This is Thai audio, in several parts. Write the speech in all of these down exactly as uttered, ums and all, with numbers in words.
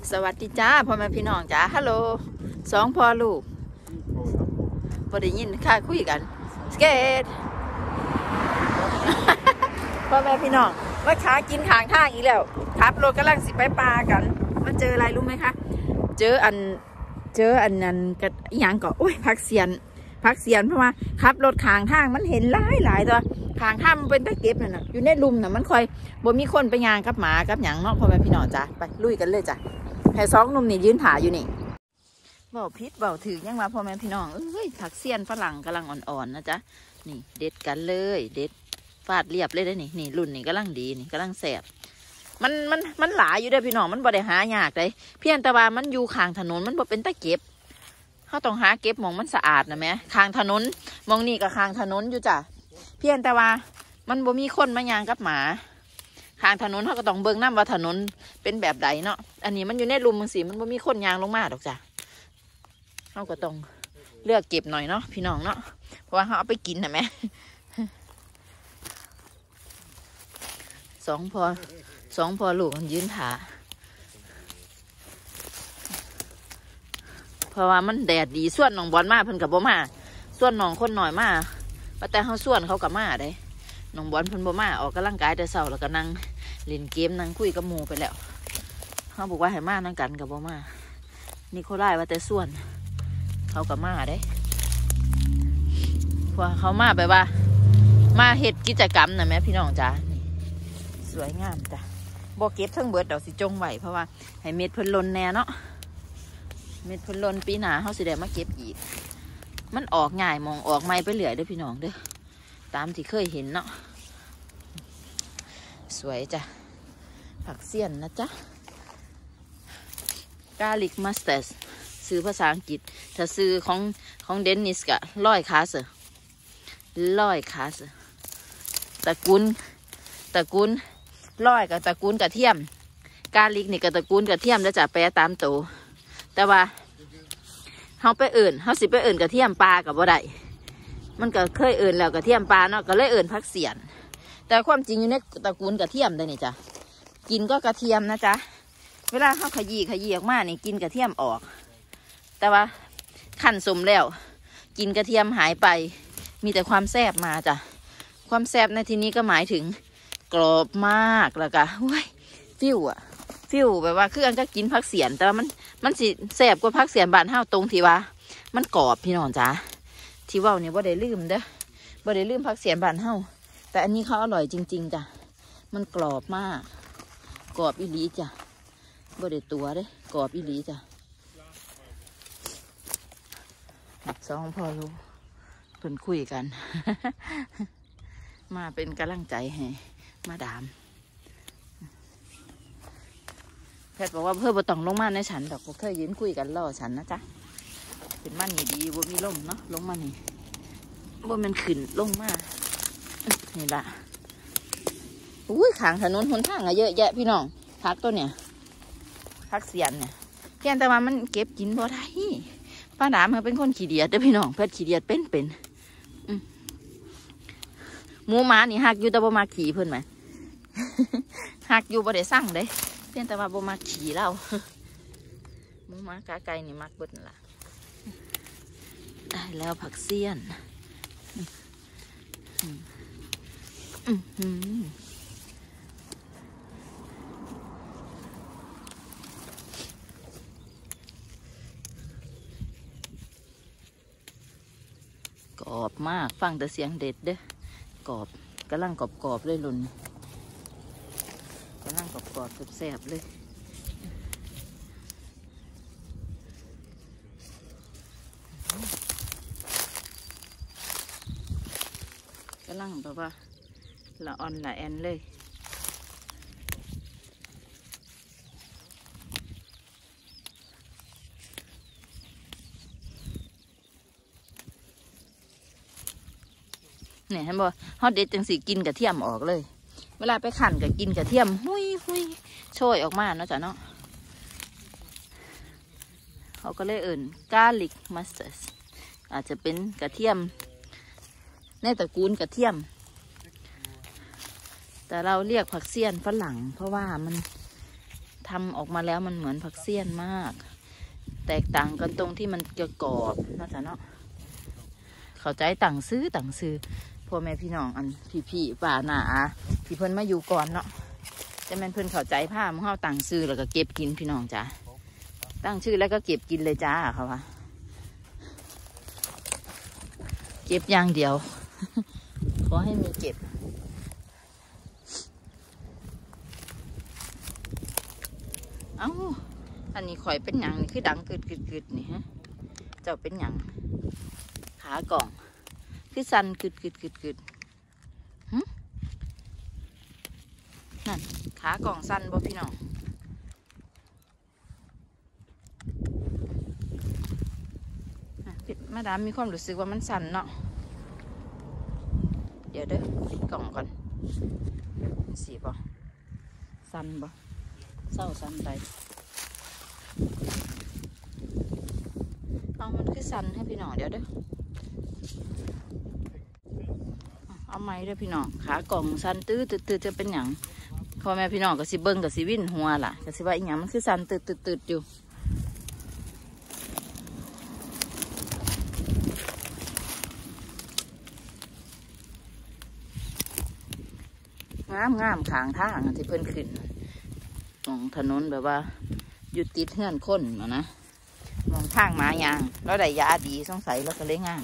สวัสดีจ้าพ่อแม่พี่น้องจ้าฮัลโหลสองพ่อลูกพอได้ยินค่าคุยกันสเกต พ่อแม่พี่น้องว่าช้ากินทางทางอีกแล้วขับรถกำลังสิไปปลากันมาเจออะไรรู้ไหมคะเจออันเจออันนั้นกับอย่างก็โอ้ยพักเสียนพักเสียนเพราะว่าขับรถทางทางมันเห็นหลายหลายตัวทางทางมันเป็นตะเก็บน่ะอยู่ในลุมน่ะมันคอยบ่มีคนไปยางกับหมากับหยังเนาะพ่อแม่พี่น้องจ้าไปลุยกันเลยจ้ะให้สองหนุ่มนี่ยืนถ่ายอยู่นี่เบาพิษเบาถือยังมาพ่อแม่พี่น้องเอ้ยผักเสี้ยนฝรั่งกำลังอ่อนๆนะจ๊ะนี่เด็ดกันเลยเด็ดฟาดเรียบเลยได้นี่นี่รุ่นนี่กำลังดีนี่กำลังแสบมันมันมันหลายอยู่ด้วยพี่น้องมันบ่ได้หายากเลยเพียงแต่ว่ามันอยู่ข้างถนนมันบ่เป็นตะเก็บเขาต้องหาเก็บมองมันสะอาดนะแม่ข้างถนนมองนี่กับข้างถนนอยู่จ้ะเพียงแต่ว่ามันบ่มีคนมายางกับหมาข้างถนนเขาก็ต้องเบิ่งน้ำว่าถนนเป็นแบบใดเนาะอันนี้มันอยู่ในลุมมึงสิมันบ่มีคนยางลงมาดอกจ้ะเขาก็ต้องเลือกเก็บหน่อยเนาะพี่น้องเนาะเพราะว่าเขาเอาไปกินนะแม่สองพอสองพอลูกมันยืนขาเพราะว่ามันแดดดีส่วนน้องบอลมาเพิ่นกับบ่มาส่วนน้องคนหน่อยมาแต่เขาส่วนเขากับมาได้น้องบอลเพิ่นบ่มาออกกำลังกายแต่เช้าแล้วก็นั่งเล่นเกมนั่งคุยกับหมู่ไปแล้วเขาบอกว่าให้มานั่งกันกับบ่มานี่เขาไล่ว่าแต่ส่วนเขากับมาได้เพราะเขามาแบบว่ามาเฮ็ดกิจกรรมนะแม่พี่น้องจ้านี่สวยงามจ้ะบ่เก็บทั้งเบิดดอกสิจงไหวเพราะว่าให้เม็ดเพิ่นล้นแน่เนาะเม็ดเพิ่นล้นปีหน้าเขาสิได้มาเก็บอีกมันออกง่ายมองออกไม้ไปเหลือเด้อพี่น้องเด้อตามที่เคยเห็นเนาะสวยจ้ะผักเสี้ยนนะจ๊ะกาลิกมัสตาร์ดซื้อภาษาอังกฤษถ้าซื้อของของเดนนิสกะร้อยคาสร้อยคาสตระกูลตระกูลร้อยกับตระกูลกระเทียมกาลิกนี่กับตระกูลกระเทียมแล้วจะแปรตามโตแต่ว่าเขาไปเอิ่นเขาสิไปเอิ่นกระเทียมปลากับบ่ได้มันก็เคยเอิ่นแล้วกระเทียมปลาเนาะก็เลยเอิ่นผักเสียนแต่ความจริงอยู่ในตระกูลกระเทียมได้นี่จ้ะกินก็กระเทียมนะจ๊ะเวลาเขาขยี้ขยี้ออกมานี่กินกระเทียมออกแต่ว่าขั้นสมแล้วกินกระเทียมหายไปมีแต่ความแซ่บมาจ้ะความแซ่บในที่นี้ก็หมายถึงกรอบมากแล้วก็ว้ยฟิวอะฟิวแบบว่าคืออันก็กินผักเสียนแต่ว่ามันมันสิแซ่บกว่าผักเสียนบ้านเฮาตรงที่ว่ามันกรอบพี่น้องจ้ะที่ว่าเนี่ยว่าได้ลืมเด้อว่าได้ลืมผักเสียนบ้านเฮาแต่อันนี้เขาอร่อยจริงๆจ้ะมันกรอบมากกรอบอีหลีจ้ะว่าได้ตัวเด้อกรอบอีหลีจ้ะสองพ่อลูกเพิ่นคุยกัน มาเป็นกำลังใจให้มาดามแพทย์บอกว่าเพื่อบ่ต้องลงมาในฉันดอกพวกเธอยืนคุยกันรอฉันนะจ๊ะเป็นมันนี่ดีบ่มีลมเนาะลงมานี่บ่มันขึ้นลงมานี่ละอุ้ยขางถนนหนทางอะเยอะแยะพี่น้องพักตัวเนี่ยพักเสียนเนี่ยเพียงแต่ว่ามันเก็บกินบ่ได้ป้าดามเขาเป็นคนขี้เดียดเด้อพี่น้องเพื่อขี้เดียดเป็นเป็นหมูหมานี่หักอยู่แต่บ่มาขี่เพิ่นไหม หักอยู่บ่ได้สั่งเด้เพียงแต่ว่าบ่มาขี่เราหมูหมากาไก่นี่มักเบิดนั่นล่ะได้แล้วผักเสี้ยนกรอบมากฟังแต่เสียงเด็ดเด้อกรอบกำลังกรอบกรอบเลยลุนกำลังกรอบกรอบแซ่บเลยกำลังแบบว่าละอ่อนละแอนเลยเนี่ยเห็นบ่ฮอตเด็ดจังสีกินกระเทียมออกเลยเวลาไปขั่นก็กินกระเทียมหุยหุยโชยออกมาเนาะจ้ะเนาะเขาก็เลยเอิ่นกาลิกมัสตาร์ดอาจจะเป็นกระเทียมในตระกูลกระเทียมแต่เราเรียกผักเสี้ยนฝรั่งเพราะว่ามันทำออกมาแล้วมันเหมือนผักเสี้ยนมากแตกต่างกันตรงที่มันจะกรอบนะจ๊ะเนาะเข้าใจต่างซื้อต่างซื้อพ่อแม่พี่น้องอันพี่พี่ป่าหนาที่เพิ่นมาอยู่ก่อนเนาะจะแม่นเพิ่นเข้าใจผ้ามันเข้าต่างซื้อแล้วก็เก็บกินพี่น้องจ้าตั้งชื่อแล้วก็เก็บกินเลยจ้าเขาว่าเก็บอย่างเดียว ขอให้มีเก็บเอ้าอันนี้ข่อยเป็นหยังนี่คือดังกึดกึดกึดนี่ฮะเจ้าเป็นหยังขากล่องคือสั่นกึดกึดกึดกึดหึนั่นขากล่องสั่นบ่พี่น้องมาดามมีความรู้สึกว่ามันสั่นเนาะเดี๋ยวเด้อปิดกล่องก่อนสีบ่สั่นบ่เศร้าสั่นไปเอามันคือสั่นให้พี่น้องเดี๋ยวเด้อเอาไม้เด้อพี่น้องขากล่องสั่นตื้อตืดตืดจะเป็นหยังพ่อแม่พี่น้องก็สิเบิ้งก็สิวิ่นหัวล่ะก็สิว่าอีหยังมันคือสั่นตืดตืดตืดอยู่งามงามขางทางที่เพิ่นขึ้นมองถนนแบบว่าอยู่ติดเฮือนคนนะนะมองทางหมายางแล้วได้ยาดีสงสัยแล้วก็เลยงาม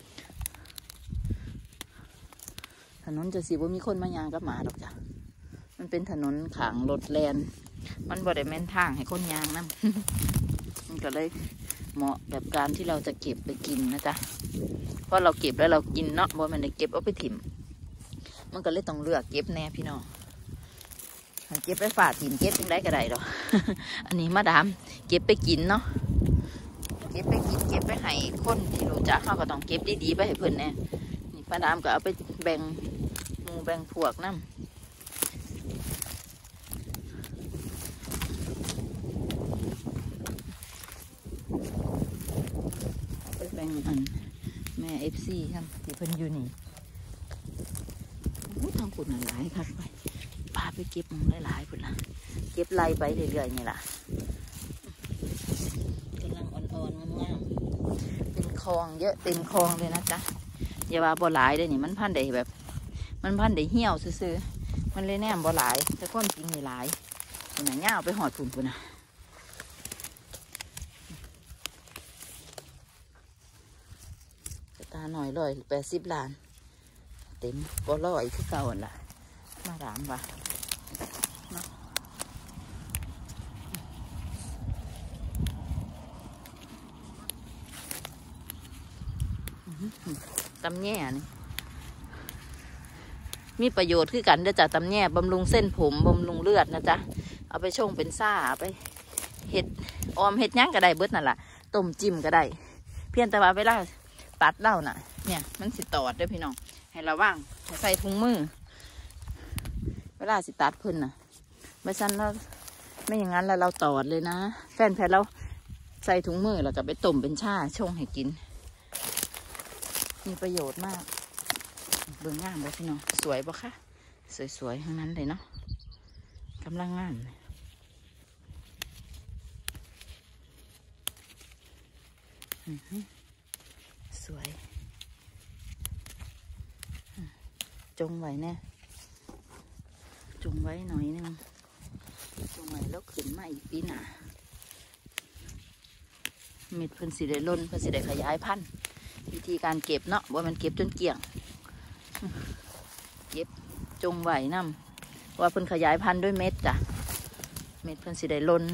ถนนจะสิบ่มีคนมายางกับหมาดอกจ้ะมันเป็นถนนขางรถแลนมันบ่ได้แม่นทางให้คนยางนั่น มันก็เลยเหมาะแบบการที่เราจะเก็บไปกินนะจ๊ะเพราะเราเก็บแล้วเรากินเนาะบ่มันได้เก็บเอาไปถิ่มมันก็เลยต้องเลือกเก็บแน่พี่น้องเก็บไปฝาดถิ่มเก็บยังได้ก็ได้หรอก อันนี้มาดามเก็บไปกินเนาะเก็บไปกินเก็บไปให้คนที่รู้จักเขาก็ต้องเก็บดีๆไปให้เพื่อนแน่นี่มาดามก็เอาไปแบ่งหมู่แบ่งพวกน้ำไปแบ่งอันแม่เอฟซีครับที่เพิ่นอยู่นี่ทางปุ่นหลายครับไปปลาไปเก็บมันหลายๆปุ่นละเก็บไล่ไปเรื่อยๆนี่แหละกำลังอ่อนๆงามๆเป็นคลองเยอะเต็มคลองเลยนะจ๊ะอย่าว่าบ่หลายเลยนี่มันพันได้แบบ มันพันได้เหี่ยวซื่อๆมันเลยแนมบ่หลายแต่ก้นจริงนี่หลายนี่นะย่าเอาไปหอดปุ่นปุ่นนะตาหน่อยเลยแปดสิบล้านเต็มบ่ร้อยคือเก่าล่ะมาดามว่ะตำแย่นี่มีประโยชน์คือกันเด้อจ้ะตำแย่บำรุงเส้นผมบำรุงเลือดนะจ๊ะเอาไปชงเป็นซ่าไปเห็ดออมเห็ดย่างก็ได้เบิดนั่นแหละต้มจิ้มก็ได้เพียงแต่ว่าเวลาตัดเล่าน่ะเนี่ยมันสิตอดเด้อพี่น้องให้ระวังใส่ถุงมือเวลาสิตัดพื้นน่ะไม่สั้นแล้วไม่อย่างนั้นแล้วเราตอดเลยนะแฟนแพทย์เราใส่ถุงมือแล้วก็ไปต้มเป็นชาชงให้กินมีประโยชน์มากเบิ่งงามเลยพี่น้องสวยปะคะสวยๆทั้งนั้นเลยเนาะกำลังงามสวยจงไว้แน่จงไว้หน่อยนึงจงไว้แล้วขึ้นมาอีกปีหน้าเม็ดเพิ่นสีได้ล้นเพิ่นสีได้ขยายพันธุ์วิธีการเก็บเนาะว่ามันเก็บจนเกลี้ยงเก็บจงไว้นำว่าเพิ่นขยายพันธุ์ด้วยเม็ดจ้ะเม็ดเพิ่นสีได้ล้น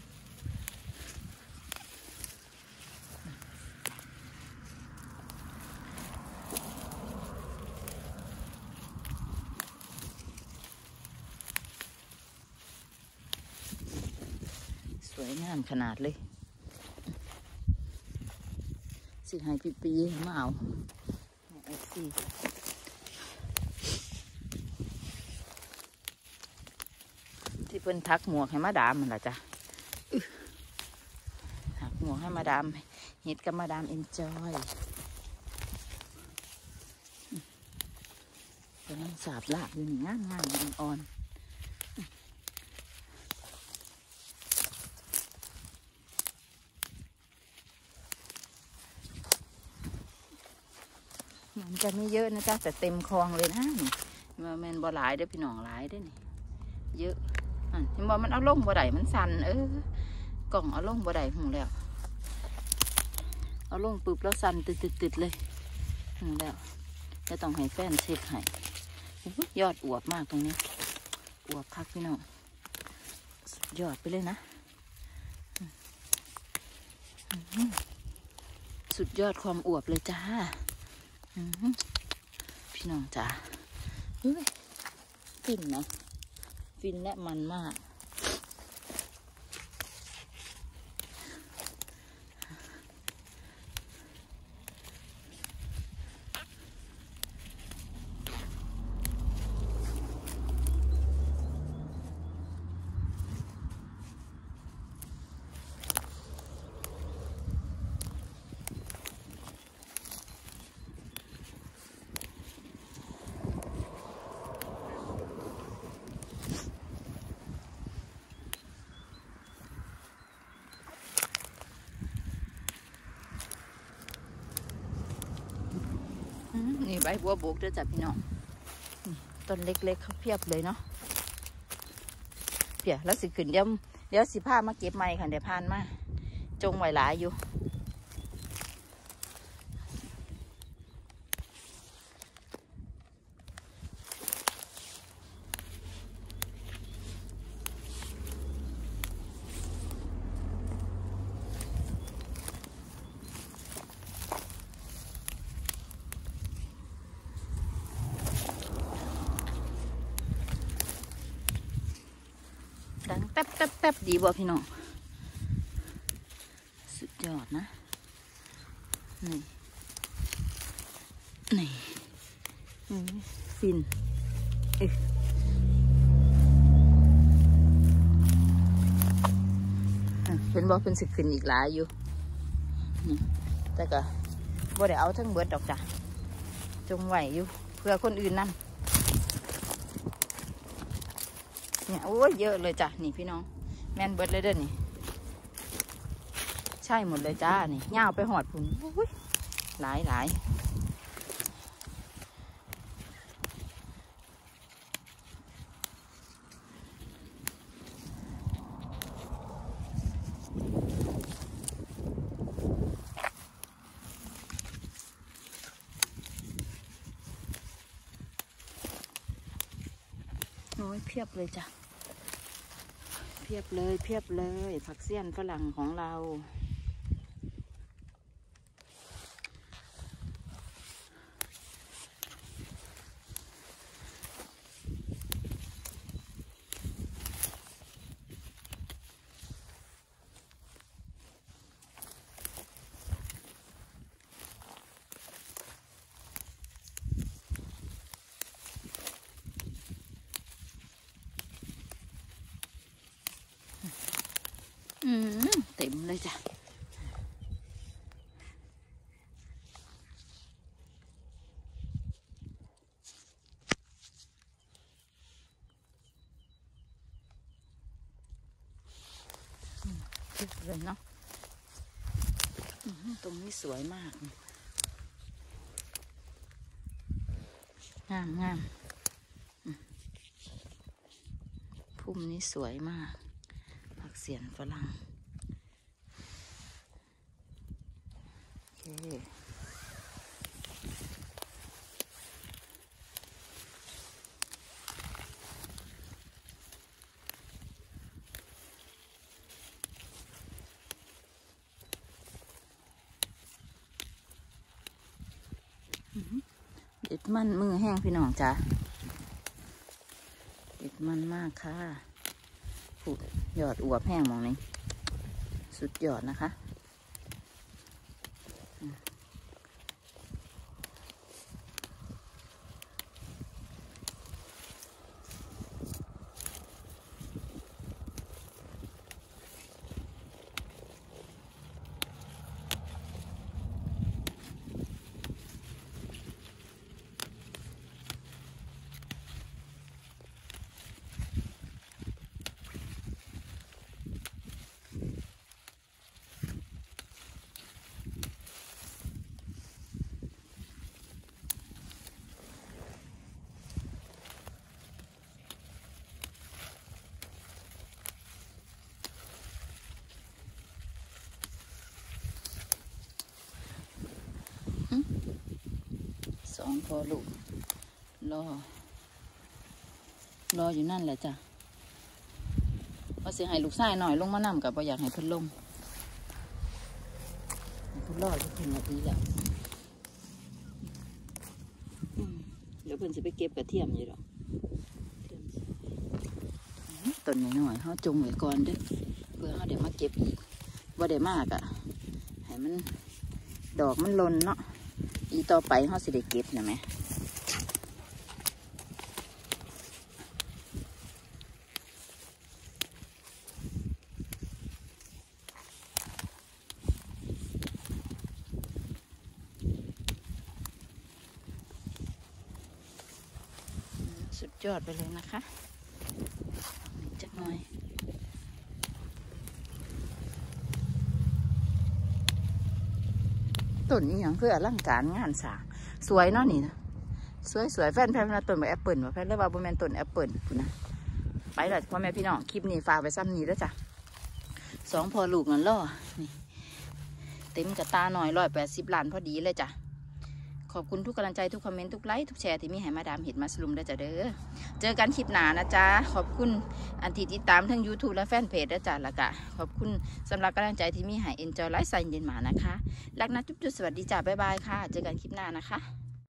สวยงามขนาดเลยสิให้ปีปีมาเอาเอฟซีที่เพิ่นทักหมวกให้มาดามมันล่ะจ้ะทักหมวกให้มาดามเฮ็ดกับมาดามเอ็นจอยกำลังสาบลาบอยู่นี่งามงามอ่อนมันจะไม่เยอะนะจ๊ะแต่เต็มคลองเลยนะนี่มาแมนบ่หลายเด้อพี่น้องหลายเด้อนี่เยอะอ่ะเห็นบ่มันเอาลงบ่ได้มันสั่นเออกล่องเอาลงบ่ได้หูแล้วเอาลงปึ๊บแล้วสั่นตึดๆเลยหูแล้วจะต้องให้แฟนเช็ดให้ยอดอวบมากตรงนี้อวบคักพี่น้องยอดไปเลยนะสุดยอดความอวบเลยจ้าพี่น้องจ้าฟินนะฟินและมันมากนี่ใบบัวบกเด้อจ้ะพี่น้องต้นเล็กๆเขาเพียบเลยเนาะเพียแล้วสิขึ้นเดี๋ยวเดี๋ยวสิผ้ามาเก็บไม้ค่ะเดี๋ยวพานมาจงไว้หลายอยู่ดังแต๊บแต๊บแต๊บดีบ่พี่น้องสุดยอดนะนี่นี่ฟินเอ๊ะเป็นบ่เป็นสิขึ้นอีกหลายอยู่แต่ก็บ่ได้เอาทั้งเบิดดอกจ้ะจงไหวอยู่เพื่อคนอื่นนั่นเนี่ยโอ้ยเยอะเลยจ้ะนี่พี่น้องแม่นเบิดเลยเด้อนี่ใช่หมดเลยจ้านี่ย่าวไปหอดผุนหลายหลายโอ้ยเพียบเลยจ้ะเพียบเลยเพียบเลยผักเสี้ยนฝรั่งของเราอืมเต็มเลยจ้ะเต็มเลยเนาะตรงนี้สวยมากงามงามพุ่มนี้สวยมากผักเสียนฝรั่งโอเคเด็ดมันมือแห้งพี่น้องจ้ะเด็ดมันมากค่ะผูดยอดอวบแห้งมองนี้สุดยอดนะคะองพอลูกรอรออยู่นั่นแหละจ้ะว่าเสียให้ลูกชายหน่อยลงมานำกับว่าอยากให้เพิ่นลงเพิ่นรอดเพิ่นมาดีแล้วเดี๋ยวเพิ่นจะไปเก็บกระเทียมอยู่หรอกต้นหน่อยๆเขาจงไว้ก่อนเด้อเพื่อเขาเดี๋ยวมาเก็บอีกว่าได้มากอ่ะให้มันดอกมันหล่นเนาะอีต่อไปเขาสิได้เก็บนะแม่สุดยอดไปเลยนะคะจักหน่อยต้นนี้อย่างคืออลังการงานสร้างสวยเนาะนี่นะสวยสวยแฟนแฟนต้นแบบแอปเปิลว่าแฟนเรียกว่าบแมนต้นแอปเปิลคุณนะไปเลยพ่อแม่พี่น้องคลิปนี้ฝากไปซ้ำนี้แล้วจ้ะสองพอลูกนั่นล่อนี่เต็มกระตาหน่อยร้อยแปดสิบล้านพอดีเลยจ้ะขอบคุณทุกกำลังใจทุกคอมเมนต์ทุกไลค์ทุกแชร์ที่มีให้มาดามเห็ดมาสลุมได้จ้ะเด้อเจอกันคลิปหน้านะจ๊ะขอบคุณอันที่ติดตามทั้ง ยูทูบ และแฟนเพจนะจ๊ะแล้วก็ขอบคุณสำหรับกำลังใจที่มีให้ เอ็นจอย ไลฟ์สไตล์เย็นหมานะคะรักนะจุ๊บจุ๊บสวัสดีจ้ะบ๊ายบายค่ะเจอกันคลิปหน้านะคะ